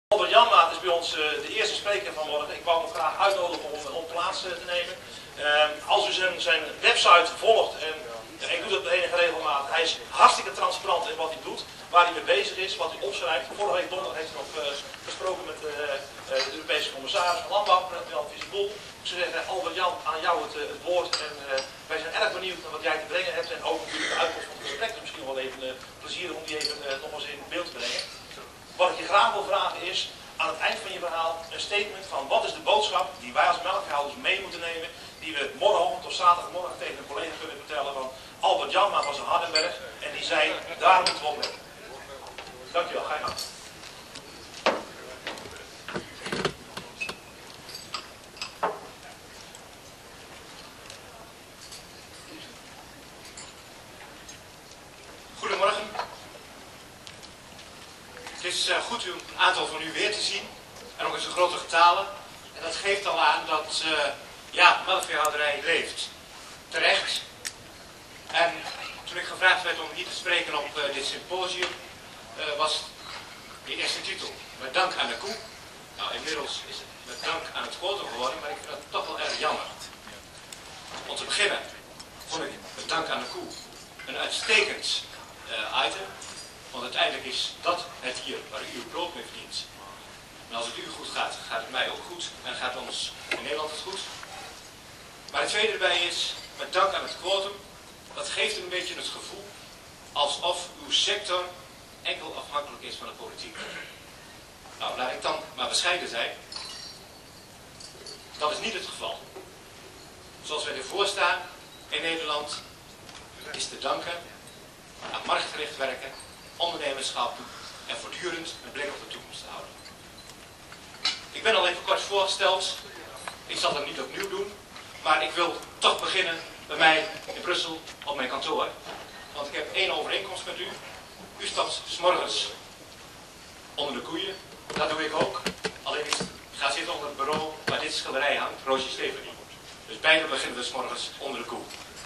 Albert Janmaat is bij ons de eerste spreker vanmorgen. Ik wou hem graag uitnodigen om plaats te nemen. Als u zijn website volgt, en ik doe dat met enige regelmaat, hij is hartstikke transparant in wat hij doet, waar hij mee bezig is, wat hij opschrijft. Vorige week donderdag heeft hij nog gesproken met de Europese commissaris van Landbouw, Jan Viseboel. Ik zou zeggen, Albert Jan, aan jou het woord. En wij zijn erg benieuwd naar wat jij te brengen hebt en ook natuurlijk de uitkomst van het gesprek. Dus misschien wel even plezierig om die even nog eens in beeld te brengen. Wat ik je graag wil vragen is, aan het eind van je verhaal, een statement van wat is de boodschap die wij als melkveehouders mee moeten nemen, die we morgenochtend of zaterdagmorgen tegen een collega kunnen vertellen van Albert Janmaat was een Hardenberg en die zei, daar moeten we op letten. Dankjewel, ga je gang. Goedemorgen. Het is goed een aantal van u weer te zien en ook in zo'n grote getalen. En dat geeft al aan dat de melkveehouderij leeft. Terecht. En toen ik gevraagd werd om hier te spreken op dit symposium, was de eerste titel met dank aan de koe. Nou, inmiddels is het met dank aan het quotum geworden, maar ik vind dat toch wel erg jammer. Om te beginnen vond ik met dank aan de koe een uitstekend item. Want uiteindelijk is dat het hier waar u uw brood mee verdient. En als het u goed gaat, gaat het mij ook goed. En gaat ons in Nederland het goed. Maar het tweede erbij is, met dank aan het quotum, dat geeft een beetje het gevoel alsof uw sector enkel afhankelijk is van de politiek. Nou, laat ik dan maar bescheiden zijn. Dat is niet het geval. Zoals wij ervoor staan in Nederland, is te danken aan marktgericht werken, ondernemerschap en voortdurend een blik op de toekomst te houden. Ik ben al even kort voorgesteld. Ik zal dat niet opnieuw doen. Maar ik wil toch beginnen bij mij in Brussel op mijn kantoor. Want ik heb één overeenkomst met u. U stapt 's morgens onder de koeien. Dat doe ik ook. Alleen ik ga zitten onder het bureau waar dit schilderij hangt. Roosje Stefanie. Dus beide beginnen we 's morgens onder de koe.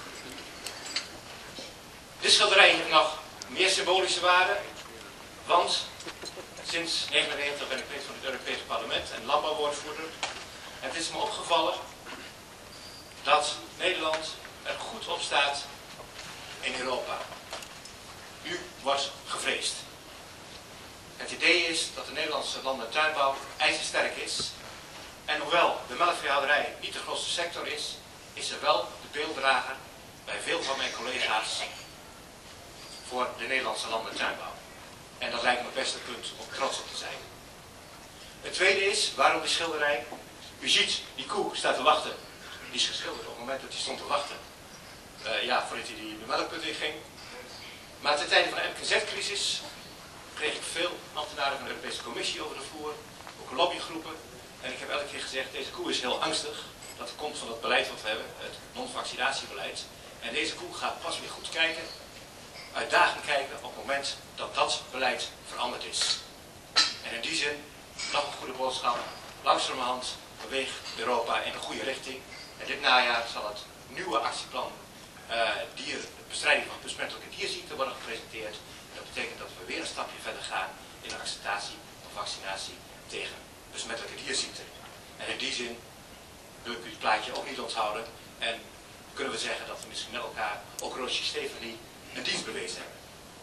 Dit schilderij heeft nog meer symbolische waarde, want sinds 1999 ben ik lid van het Europese Parlement en landbouwwoordvoerder. En het is me opgevallen dat Nederland er goed op staat in Europa. U wordt gevreesd. Het idee is dat de Nederlandse land- en tuinbouw ijzersterk is. En hoewel de melkveehouderij niet de grootste sector is, is er wel de beelddrager bij veel van mijn collega's voor de Nederlandse land- en tuinbouw. En dat lijkt me het beste punt om trots op te zijn. Het tweede is, waarom die schilderij? U ziet, die koe staat te wachten. Die is geschilderd op het moment dat hij stond te wachten. Voordat hij de melkput in ging. Maar ten tijde van de MKZ-crisis kreeg ik veel ambtenaren van de Europese Commissie over de vloer. Ook lobbygroepen. En ik heb elke keer gezegd, deze koe is heel angstig. Dat komt van het beleid wat we hebben, het non-vaccinatiebeleid. En deze koe gaat pas weer goed kijken. Uitdagend kijken op het moment dat dat beleid veranderd is. En in die zin, nog een goede boodschap, langzamerhand beweegt Europa in de goede richting. En dit najaar zal het nieuwe actieplan bestrijding van besmettelijke dierziekten worden gepresenteerd. En dat betekent dat we weer een stapje verder gaan in de acceptatie van vaccinatie tegen besmettelijke dierziekten. En in die zin wil ik u het plaatje ook niet onthouden. En kunnen we zeggen dat we misschien met elkaar, ook Roosje Stefanie, een dienst bewezen hebben.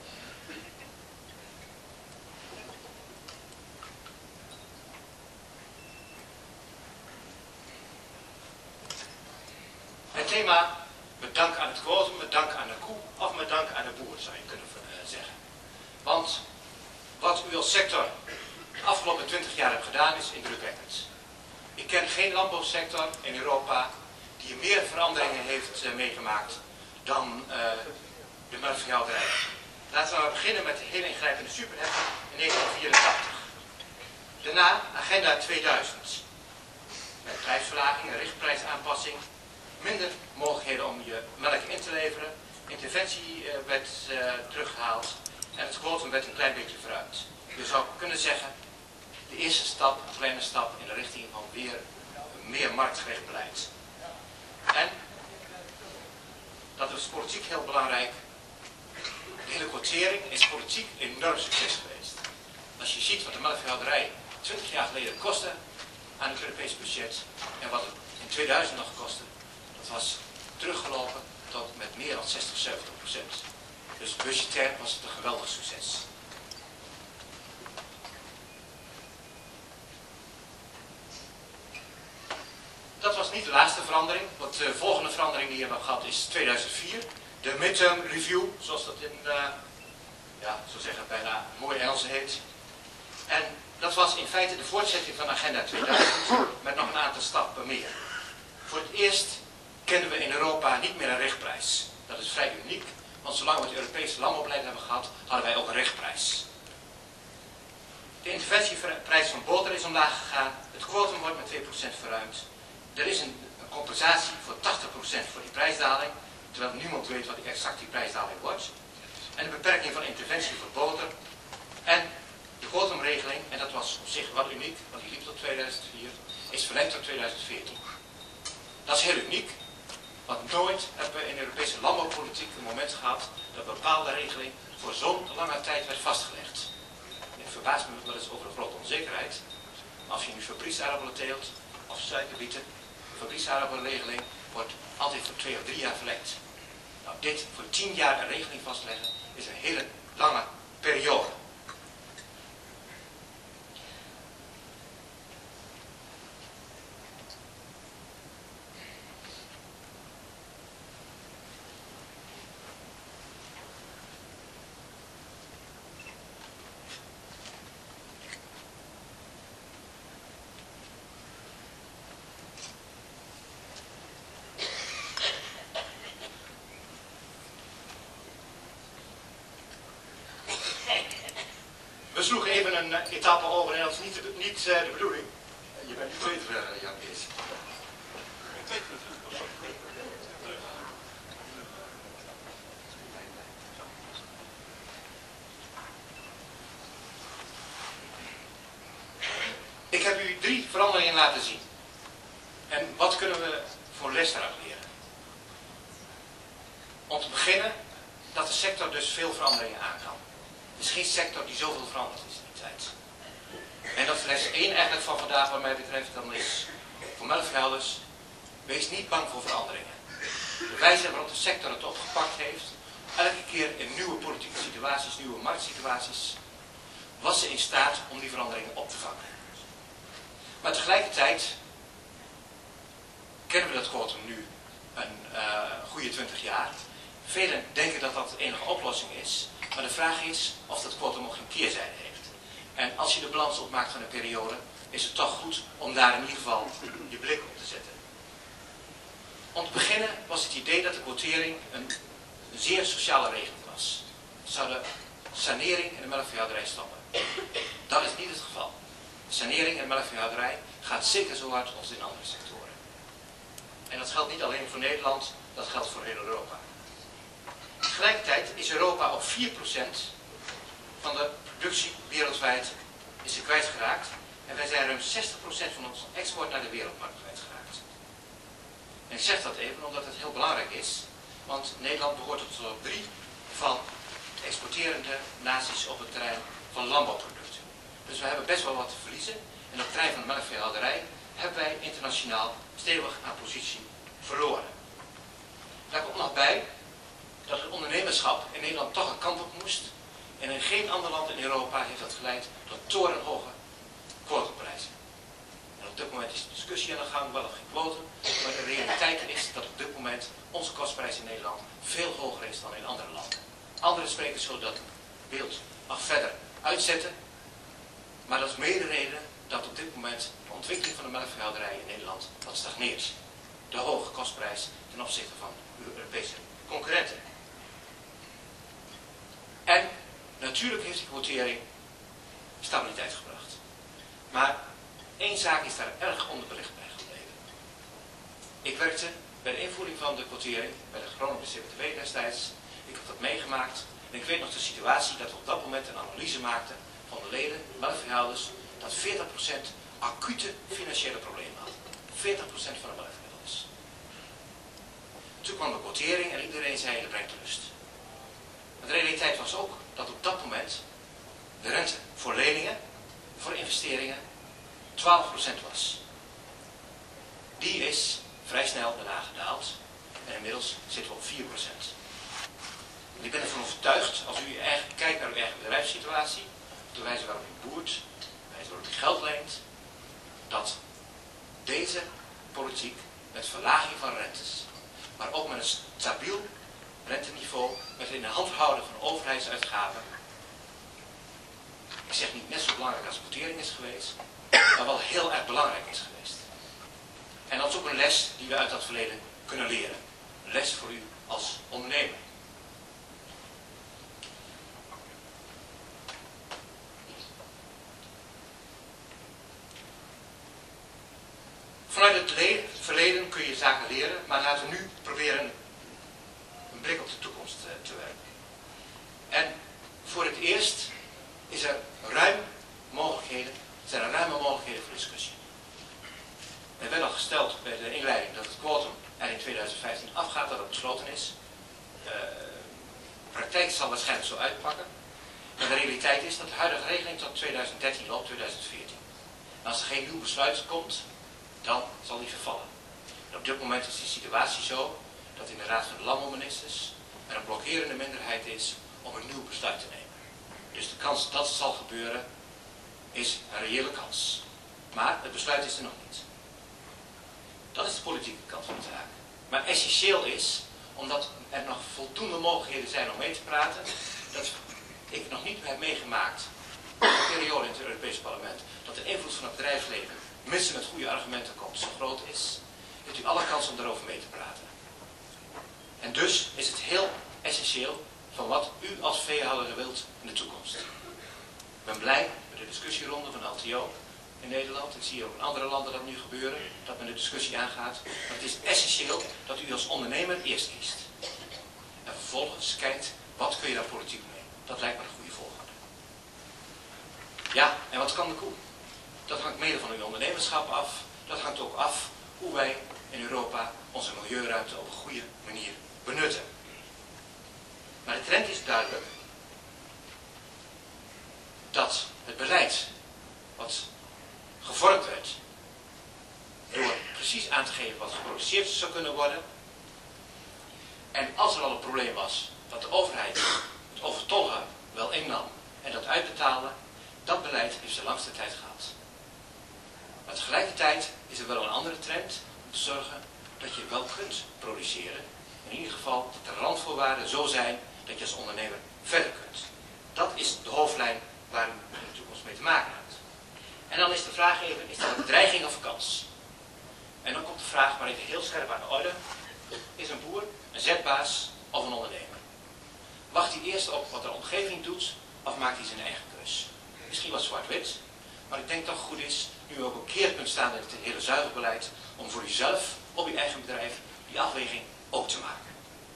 Het thema met dank aan het quotum, met dank aan de koe of met dank aan de boer zou je kunnen zeggen. Want wat u als sector de afgelopen 20 jaar hebt gedaan is indrukwekkend. Ik ken geen landbouwsector in Europa die meer veranderingen heeft meegemaakt dan de melkveehouderij. Laten we maar beginnen met de heel ingrijpende superheffing in 1984. Daarna Agenda 2000. Met prijsverlaging, een richtprijsaanpassing, minder mogelijkheden om je melk in te leveren, interventie werd teruggehaald en het quotum werd een klein beetje vooruit. Je zou kunnen zeggen, de eerste stap, een kleine stap in de richting van weer meer marktgericht beleid. En, dat is politiek heel belangrijk, de hele quotering is politiek enorm succes geweest. Als je ziet wat de melkveehouderij 20 jaar geleden kostte aan het Europees budget en wat het in 2000 nog kostte, dat was teruggelopen tot met meer dan 60-70%. Dus budgetair was het een geweldig succes. Dat was niet de laatste verandering, want de volgende verandering die we hebben gehad is 2004. De midterm review, zoals dat in, zo zeggen bijna mooi Engels heet. En dat was in feite de voortzetting van Agenda 2000 met nog een aantal stappen meer. Voor het eerst kennen we in Europa niet meer een richtprijs. Dat is vrij uniek, want zolang we het Europese landbouwbeleid hebben gehad, hadden wij ook een richtprijs. De interventieprijs van boter is omlaag gegaan, het quotum wordt met 2% verruimd. Er is een compensatie voor 80% voor die prijsdaling, terwijl niemand weet wat exact die prijsdaling wordt. En de beperking van interventie voor boter. En de quotumregeling, en dat was op zich wel uniek, want die liep tot 2004, is verlengd tot 2014. Dat is heel uniek, want nooit hebben we in de Europese landbouwpolitiek een moment gehad dat een bepaalde regeling voor zo'n lange tijd werd vastgelegd. Ik verbaas me wel eens over een grote onzekerheid. Als je nu fabrieksaardappelen teelt, of suikerbieten, de fabrieksaardappelregeling wordt altijd voor 2 of 3 jaar verlengd. Nou, dit voor 10 jaar een regeling vastleggen is een hele lange periode. We sloegen even een etappe over en dat is niet de bedoeling. Je bent nu 2 te ver, Jan Kees. Ik heb u 3 veranderingen laten zien. En wat kunnen we voor les daaruit leren? Om te beginnen dat de sector dus veel veranderingen aan kan. Er is geen sector die zoveel veranderd is in die tijd. En dat is les 1 eigenlijk van vandaag wat mij betreft, dan is voor melkveehouders, wees niet bang voor veranderingen. De wijze waarop de sector het opgepakt heeft, elke keer in nieuwe politieke situaties, nieuwe marktsituaties, was ze in staat om die veranderingen op te vangen. Maar tegelijkertijd kennen we dat quotum nu een goede 20 jaar. Velen denken dat dat de enige oplossing is. Maar de vraag is of dat quotum nog een keerzijde heeft. En als je de balans opmaakt van een periode, is het toch goed om daar in ieder geval je blik op te zetten. Om te beginnen was het idee dat de quotering een zeer sociale regeling was. Het zou de sanering in de melkveehouderij stoppen. Dat is niet het geval. De sanering in de melkveehouderij gaat zeker zo hard als in andere sectoren. En dat geldt niet alleen voor Nederland, dat geldt voor heel Europa. Tegelijkertijd is Europa op 4% van de productie wereldwijd is kwijtgeraakt. En wij zijn ruim 60% van onze export naar de wereldmarkt kwijtgeraakt. En ik zeg dat even omdat het heel belangrijk is. Want Nederland behoort tot de top 3 van de exporterende naties op het terrein van landbouwproducten. Dus we hebben best wel wat te verliezen. En op het terrein van de melkveehouderij hebben wij internationaal stevig aan positie verloren. Daar komt nog bij dat het ondernemerschap in Nederland toch een kant op moest. En in geen ander land in Europa heeft dat geleid tot torenhoge quotaprijzen. En op dit moment is de discussie aan de gang, wel of geen quotum. Maar de realiteit is dat op dit moment onze kostprijs in Nederland veel hoger is dan in andere landen. Andere sprekers zullen dat beeld nog verder uitzetten. Maar dat is mede de reden dat op dit moment de ontwikkeling van de melkveehouderij in Nederland wat stagneert. De hoge kostprijs ten opzichte van uw Europese concurrenten. En natuurlijk heeft die quotering stabiliteit gebracht. Maar één zaak is daar erg onderbelicht bij gebleven. Ik werkte bij de invoering van de quotering, bij de Groningse CBTW destijds. Ik heb dat meegemaakt. En ik weet nog de situatie dat we op dat moment een analyse maakten van de leden, melkveehouders, dat 40% acute financiële problemen had. 40% van de melkveehouders. Toen kwam de quotering en iedereen zei, dat brengt rust. Maar de realiteit was ook dat op dat moment de rente voor leningen, voor investeringen 12% was. Die is vrij snel daarna gedaald en inmiddels zitten we op 4%. En ik ben ervan overtuigd, als u kijkt naar uw eigen bedrijfssituatie, op de wijze waarop u boert, de wijze waarop u geld leent, dat deze politiek met verlaging van rentes, maar ook met een stabiel renteniveau, met in de hand houden van overheidsuitgaven, ik zeg niet net zo belangrijk als quotering is geweest, maar wel heel erg belangrijk is geweest. En dat is ook een les die we uit dat verleden kunnen leren. Een les voor u als ondernemer. Vanuit het verleden kun je zaken leren, maar laten we nu proberen een blik op de toekomst te werpen. En voor het eerst zijn er ruime mogelijkheden voor discussie. Er werd al gesteld bij de inleiding dat het quotum er in 2015 afgaat, dat het besloten is. De praktijk zal waarschijnlijk zo uitpakken. Maar de realiteit is dat de huidige regeling tot 2013 loopt, 2014. En als er geen nieuw besluit komt, dan zal die vervallen. En op dit moment is de situatie zo dat in de Raad van de Landbouwministers er een blokkerende minderheid is om een nieuw besluit te nemen. Dus de kans dat het zal gebeuren is een reële kans. Maar het besluit is er nog niet. Dat is de politieke kant van de zaak. Maar essentieel is, omdat er nog voldoende mogelijkheden zijn om mee te praten, dat ik nog niet heb meegemaakt in een periode in het Europese parlement, dat de invloed van het bedrijfsleven, mits met goede argumenten komt, zo groot is, heeft u alle kans om daarover mee te praten. En dus is het heel essentieel van wat u als veehouder wilt in de toekomst. Ik ben blij met de discussieronde van LTO in Nederland. Ik zie ook in andere landen dat nu gebeuren, dat men de discussie aangaat. Maar het is essentieel dat u als ondernemer eerst kiest. En vervolgens kijkt, wat kun je daar politiek mee? Dat lijkt me een goede volgorde. Ja, en wat kan de koe? Dat hangt mede van uw ondernemerschap af. Dat hangt ook af hoe wij in Europa onze milieuruimte op een goede manier benutten. Maar de trend is duidelijk dat het beleid wat gevormd werd door precies aan te geven wat geproduceerd zou kunnen worden, en als er al een probleem was dat de overheid het overtollige wel innam en dat uitbetaalde, dat beleid heeft de langste tijd gehad. Maar tegelijkertijd is er wel een andere trend om te zorgen dat je wel kunt produceren. In ieder geval dat de randvoorwaarden zo zijn dat je als ondernemer verder kunt. Dat is de hoofdlijn waar u in de toekomst mee te maken hebt. En dan is de vraag even, is dat een bedreiging of een kans? En dan komt de vraag maar even heel scherp aan de orde. Is een boer een zetbaas of een ondernemer? Wacht hij eerst op wat de omgeving doet of maakt hij zijn eigen keus? Misschien wat zwart-wit, maar ik denk dat het goed is, nu ook een keerpunt staan in het hele zuivelbeleid, om voor uzelf op uw eigen bedrijf die afweging ook te maken.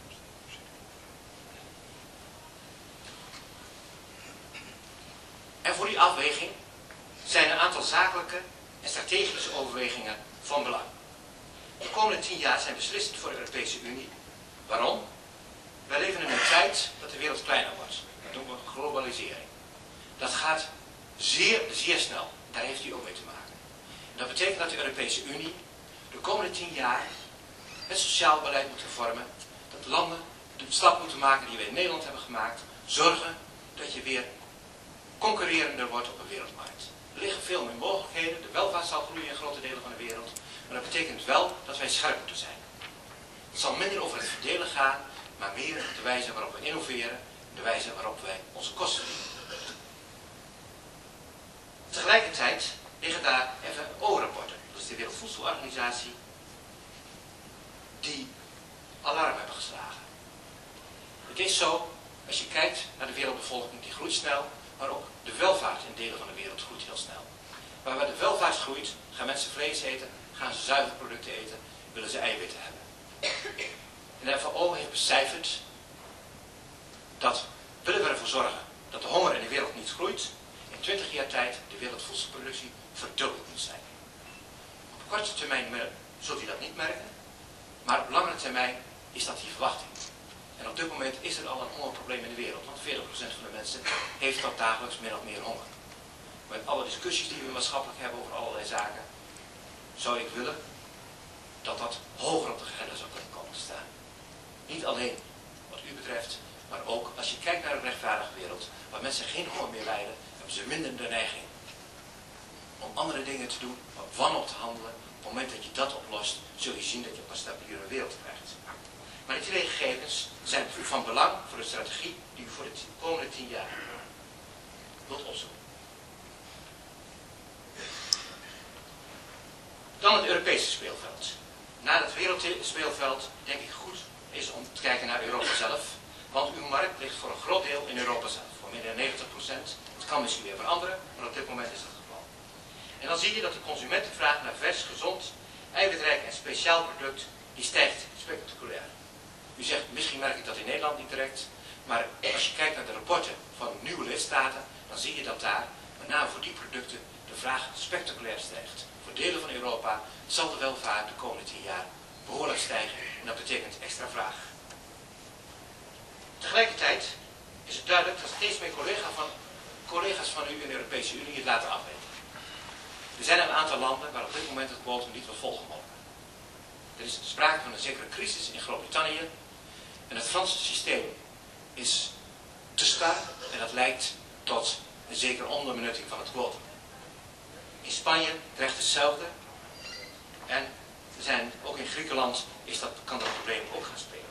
En voor die afweging zijn een aantal zakelijke en strategische overwegingen van belang. De komende 10 jaar zijn beslissend voor de Europese Unie. Waarom? Wij leven in een tijd dat de wereld kleiner wordt. Dat noemen we globalisering. Dat gaat zeer snel. Daar heeft u ook mee te maken. En dat betekent dat de Europese Unie de komende 10 jaar het sociaal beleid moet vormen. Dat landen de stap moeten maken die wij in Nederland hebben gemaakt. Zorgen dat je weer concurrerender wordt op een wereldmarkt. Er liggen veel meer mogelijkheden. De welvaart zal groeien in grote delen van de wereld. Maar dat betekent wel dat wij scherp moeten zijn. Het zal minder over het verdelen gaan, maar meer de wijze waarop we innoveren, de wijze waarop wij onze kosten verdienen. Tegelijkertijd liggen daar FAO-rapporten, dat is de Wereldvoedselorganisatie, die alarm hebben geslagen. Het is zo, als je kijkt naar de wereldbevolking, die groeit snel, maar ook de welvaart in delen van de wereld groeit heel snel. Maar waar de welvaart groeit, gaan mensen vlees eten, gaan ze zuivelproducten eten, willen ze eiwitten hebben. En de FAO heeft becijferd dat, willen we ervoor zorgen dat de honger in de wereld niet groeit, in 20 jaar tijd de wereldvoedselproductie verdubbeld moet zijn. Op korte termijn zult u dat niet merken, maar op langere termijn is dat die verwachting. En op dit moment is er al een hongerprobleem in de wereld, want 40% van de mensen heeft al dagelijks min of meer honger. met alle discussies die we maatschappelijk hebben over allerlei zaken, zou ik willen dat dat hoger op de agenda zou kunnen komen te staan. Niet alleen wat u betreft, maar ook als je kijkt naar een rechtvaardige wereld, waar mensen geen honger meer lijden, hebben ze minder de neiging om andere dingen te doen, op wanhoop te handelen. Op het moment dat je dat oplost, zul je zien dat je op een stabielere wereld krijgt. Maar die twee gegevens zijn van belang voor de strategie die u voor de komende 10 jaar wilt opzoeken. Dan het Europese speelveld. Na het wereldspeelveld denk ik goed is om te kijken naar Europa zelf. Want uw markt ligt voor een groot deel in Europa zelf. Voor meer dan 90%. Het kan misschien weer veranderen, maar op dit moment is dat het geval. En dan zie je dat de consumentenvraag naar vers, gezond, eiwitrijk en speciaal product, die stijgt spectaculair. U zegt, misschien merk ik dat in Nederland niet direct. Maar als je kijkt naar de rapporten van nieuwe lidstaten, dan zie je dat daar, met name voor die producten, de vraag spectaculair stijgt. Voor delen van Europa zal de welvaart de komende 10 jaar behoorlijk stijgen. En dat betekent extra vraag. Tegelijkertijd is het duidelijk dat steeds meer collega's van u in de Europese Unie het laten afweten. Er zijn een aantal landen waar op dit moment het quotum niet wordt volgemogen. Er is sprake van een zekere crisis in Groot-Brittannië. En het Franse systeem is te star en dat leidt tot een zekere onderbenutting van het quotum. In Spanje dreigt hetzelfde. En ook in Griekenland kan dat probleem ook gaan spelen.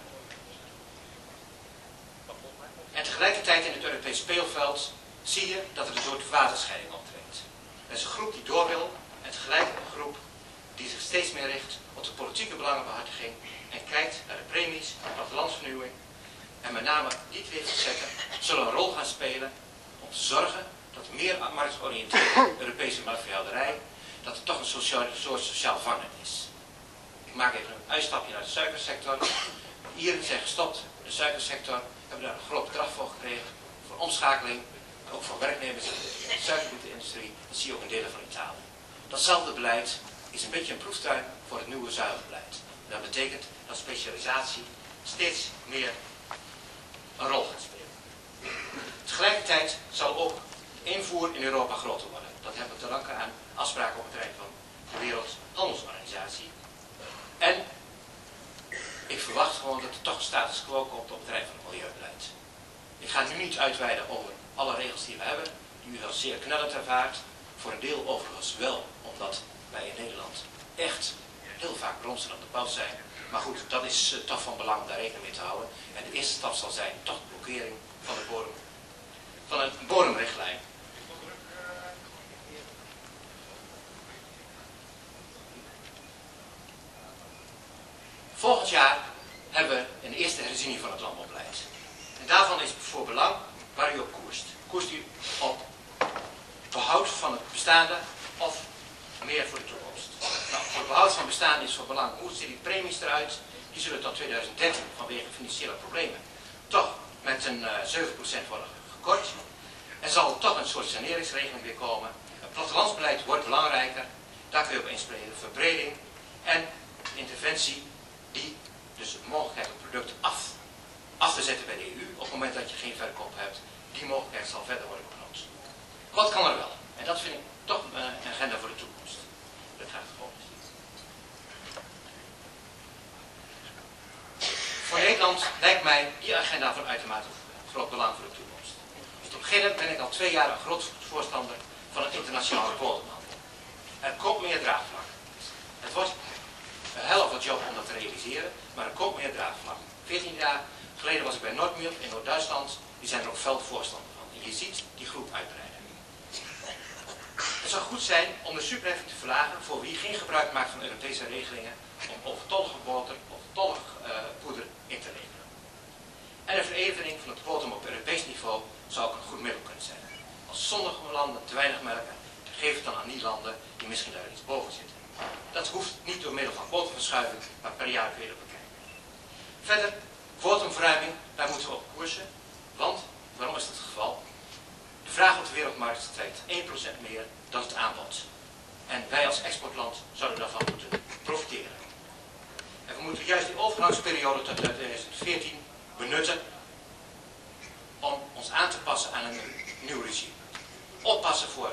En tegelijkertijd in het Europees speelveld zie je dat er een soort waterscheiding optreedt. Er is een groep die door wil en tegelijk een groep die zich steeds meer richt op de politieke belangenbehartiging en kijkt naar de premies, de plattelandsvernieuwing. En met name die twee facetten zullen een rol gaan spelen om te zorgen dat meer marktgeoriënteerde Europese marktverhelderij, dat er toch een soort sociaal vangen is. Ik maak even een uitstapje naar de suikersector. De Ieren zijn gestopt in de suikersector, hebben daar een groot bedrag voor gekregen, voor omschakeling, maar ook voor werknemers in de suikergoedindustrie. Dat zie je ook in delen van Italië. Datzelfde beleid is een beetje een proeftuin voor het nieuwe zuivelbeleid. En dat betekent dat specialisatie steeds meer een rol gaat spelen. Tegelijkertijd zal ook de invoer in Europa groter worden. Dat hebben we te danken aan afspraken op het terrein van de Wereldhandelsorganisatie. En ik verwacht gewoon dat er toch een status quo komt op het terrein van het milieubeleid. Ik ga nu niet uitweiden over alle regels die we hebben, die u als zeer knellend ervaart. Voor een deel overigens wel, omdat wij in Nederland echt heel vaak bromsen aan de bouw zijn. Maar goed, dat is toch van belang om daar rekening mee te houden. En de eerste stap zal zijn toch de blokkering van een bodemrichtlijn. Volgend jaar hebben we een eerste herziening van het landbouwbeleid. En daarvan is voor belang waar u op koerst. Koerst u op behoud van het bestaande of meer voor de toekomst? Nou, voor het behoud van het bestaande is van belang. Hoe zien die premies eruit? Die zullen tot 2013 vanwege financiële problemen toch met een 7% worden gekort. Er zal toch een soort saneringsregeling weer komen. Het plattelandsbeleid wordt belangrijker. Daar kun je op inspelen. Verbreding en interventie die dus de mogelijkheid om producten af te zetten bij de EU op het moment dat je geen verkoop hebt. Die mogelijkheid zal verder worden benut. Wat kan er wel? En dat vind ik toch een agenda voor de toekomst. Dat gaat het volgende. Voor Nederland lijkt mij die agenda van uitermate groot belang voor de toekomst. Om te beginnen ben ik al 2 jaar een groot voorstander van een internationale bodemhandel. Er komt meer draagvlak. Het wordt een helft wat job om dat te realiseren, maar er komt meer draagvlak. 14 jaar geleden was ik bij Nordmilch in Noord-Duitsland, die zijn er ook fel voorstander van. En je ziet die groep uitbreiden. Het zou goed zijn om de superheffing te verlagen voor wie geen gebruik maakt van Europese regelingen om overtollige boter of overtollig poeder in te leveren. En een verevening van het quotum op Europees niveau zou ook een goed middel kunnen zijn. Als sommige landen te weinig melken, geef het dan aan die landen die misschien daar iets boven zitten. Dat hoeft niet door middel van quotumverschuiving, maar per jaar weer bekijken. Verder, quotumverruiming, daar moeten we op koersen. Want, waarom is dat het geval? De vraag op de wereldmarkt stijgt 1% meer dan het aanbod. En wij als exportland zouden daarvan moeten profiteren. En we moeten juist die overgangsperiode tot 2014 benutten om ons aan te passen aan een nieuw regime. Oppassen voor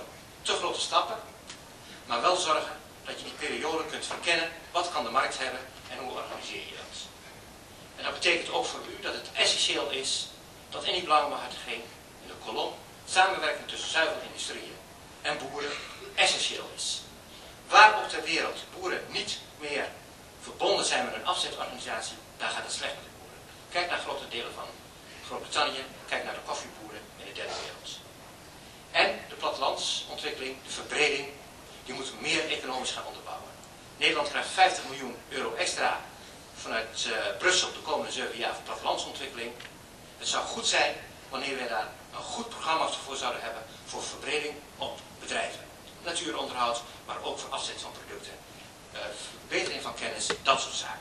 te grote stappen, maar wel zorgen dat je die periode kunt verkennen. Wat kan de markt hebben en hoe organiseer je dat? En dat betekent ook voor u dat het essentieel is dat in die belangenbehartiging, in de kolom, samenwerking tussen zuivelindustrieën en boeren essentieel is. Waar ook ter wereld boeren niet meer verbonden zijn met een afzetorganisatie, daar gaat het slecht met de boeren. Kijk naar grote delen van Groot-Brittannië, kijk naar de koffieboeren in de derde wereld. En de plattelandsontwikkeling, de verbreding, die moeten we meer economisch gaan onderbouwen. Nederland krijgt 50 miljoen euro extra vanuit Brussel de komende 7 jaar voor plattelandsontwikkeling. Het zou goed zijn wanneer wij daar een goed programma voor zouden hebben voor verbreding op bedrijven. Natuuronderhoud, maar ook voor afzet van producten. Verbetering van kennis, dat soort zaken.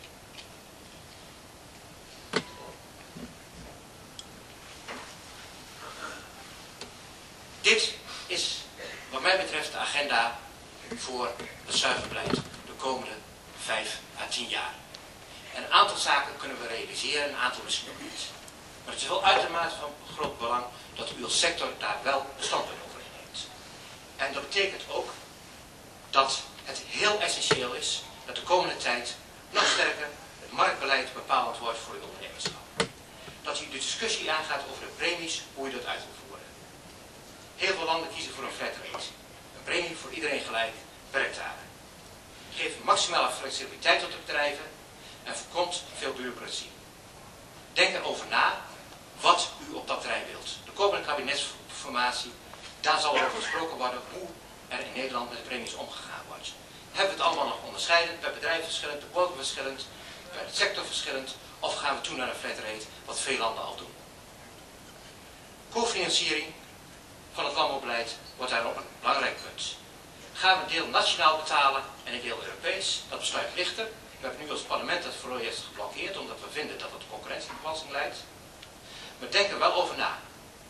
Dit is wat mij betreft de agenda voor het zuivelbeleid de komende 5 à 10 jaar. En een aantal zaken kunnen we realiseren, een aantal misschien nog niet. Maar het is wel uitermate van groot belang dat u als sector daar wel een standpunt over inneemt. En dat betekent ook dat het heel essentieel is dat de komende tijd nog sterker het marktbeleid bepalend wordt voor uw ondernemerschap. Dat u de discussie aangaat over de premies, hoe u dat uit wil voeren. Heel veel landen kiezen voor een flat rate. Een premie voor iedereen gelijk, werkdagen. Geeft maximale flexibiliteit tot de bedrijven en voorkomt veel bureaucratie. Denk erover na wat u op dat terrein wilt. De komende kabinetsformatie, daar zal over gesproken worden hoe er in Nederland met de premies omgegaan wordt. Hebben we het allemaal nog onderscheidend, per bedrijf verschillend, per quotum verschillend, per sector verschillend, of gaan we toe naar een flat rate, wat veel landen al doen. Cofinanciering van het landbouwbeleid wordt daarop een belangrijk punt. Gaan we een deel nationaal betalen en een deel Europees? Dat besluit ligt er. We hebben nu als parlement dat project geblokkeerd omdat we vinden dat het concurrentiebelasting leidt. Maar denk er wel over na.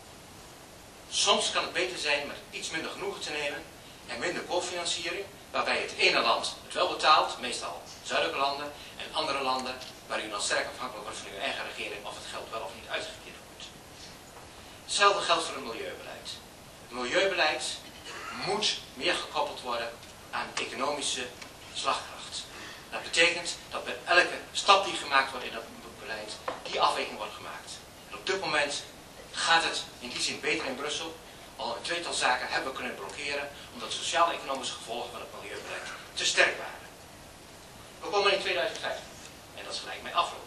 Soms kan het beter zijn met iets minder genoegen te nemen en minder cofinanciering, waarbij het ene land het wel betaalt, meestal zuidelijke landen, en andere landen waar u dan sterk afhankelijk wordt van uw eigen regering of het geld wel of niet uitgekeerd wordt. Hetzelfde geldt voor het milieubeleid. Het milieubeleid moet meer gekoppeld worden aan economische slagkracht. Dat betekent dat bij elke stap die gemaakt wordt in dat beleid, die afweging wordt gemaakt. En op dit moment gaat het in die zin beter in Brussel. Al een tweetal zaken hebben we kunnen blokkeren, omdat de sociaal-economische gevolgen van het milieubeleid te sterk waren. We komen in 2015 en dat is gelijk mijn afronding.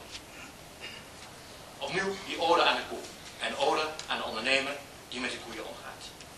Opnieuw die ode aan de koe en ode aan de ondernemer die met de koeien omgaat.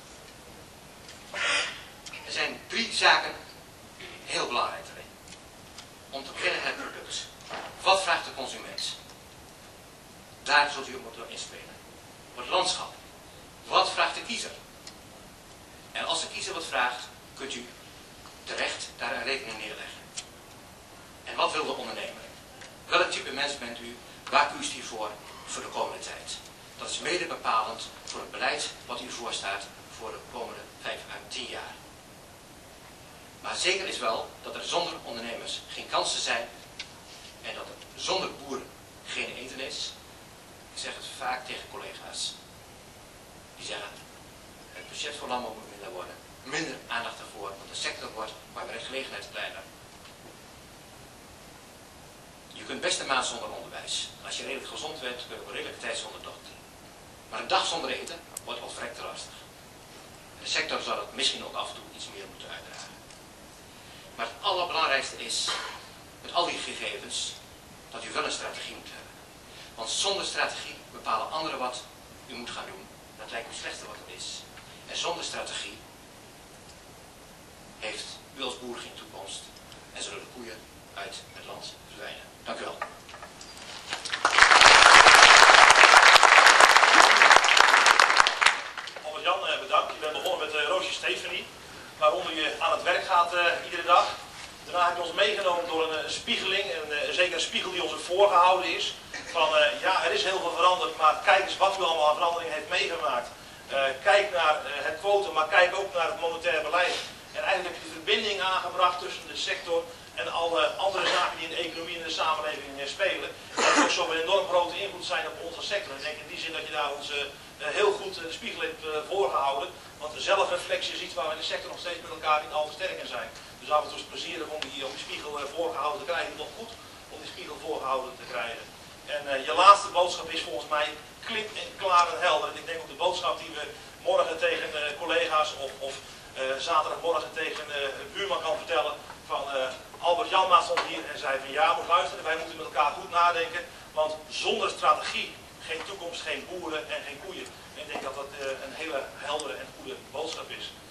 Er zijn 3 zaken heel belangrijk erin. Om te beginnen het product. Wat vraagt de consument? Daar zult u op moeten inspelen. Voor het landschap. Wat vraagt de kiezer? En als de kiezer wat vraagt, kunt u terecht daar een rekening neerleggen. En wat wil de ondernemer? Welk type mens bent u? Waar kiest u voor de komende tijd? Dat is mede bepalend voor het beleid wat u voorstaat voor de komende 5 à 10 jaar. Maar zeker is wel dat er zonder ondernemers geen kansen zijn en dat er zonder boeren geen eten is. Ik zeg het vaak tegen collega's. Die zeggen, het budget voor landbouw moet minder worden. Minder aandacht ervoor, want de sector wordt, maar werkgelegenheid kleiner. Je kunt best een maand zonder onderwijs. Als je redelijk gezond bent, kun je ook een redelijke tijd zonder dochter. Maar een dag zonder eten wordt al verrekt lastig. De sector zal het misschien ook af en toe iets meer moeten uitdragen. Maar het allerbelangrijkste is, met al die gegevens, dat u wel een strategie moet hebben. Want zonder strategie bepalen anderen wat u moet gaan doen. Dat lijkt me slechter wat het is. En zonder strategie heeft u als boer geen toekomst. En zullen de koeien uit het land verdwijnen. Dank u wel. Albert-Jan, bedankt. Je bent begonnen met Roosje Stefanie, waaronder je aan het werk gaat iedere dag. Daarna heb je ons meegenomen door een spiegeling, en zeker een spiegel die ons voorgehouden is. Van ja, er is heel veel veranderd, maar kijk eens wat u allemaal aan verandering heeft meegemaakt. Kijk naar het quotum, maar kijk ook naar het monetair beleid. En eigenlijk heb je de verbinding aangebracht tussen de sector en alle andere zaken die in de economie en de samenleving spelen, dat ook zo'n enorm grote invloed zijn op onze sector. Ik denk in die zin dat je daar ons heel goed de spiegel hebt voorgehouden, want de zelfreflectie is iets waar we in de sector nog steeds met elkaar niet al te sterk in zijn. Dus af en toe is het plezierig om die spiegel voorgehouden te krijgen, nog goed om die spiegel voorgehouden te krijgen. En je laatste boodschap is volgens mij klip en klaar en helder. En ik denk ook de boodschap die we morgen tegen collega's of zaterdagmorgen tegen een buurman kan vertellen van Albert Janmaat stond hier en zei van ja, moet luisteren, wij moeten met elkaar goed nadenken, want zonder strategie geen toekomst, geen boeren en geen koeien. En ik denk dat dat een hele heldere en goede boodschap is.